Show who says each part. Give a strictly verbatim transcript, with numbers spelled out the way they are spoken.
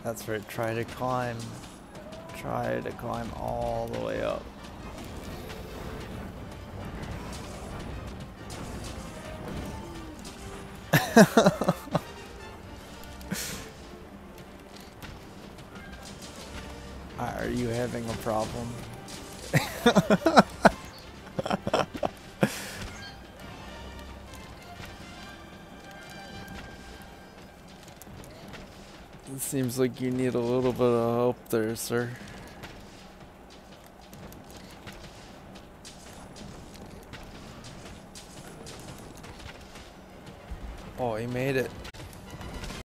Speaker 1: That's right, try to climb. Try to climb all the way up. Are you having a problem? It seems like you need a little bit of help there, sir. Oh, he made it.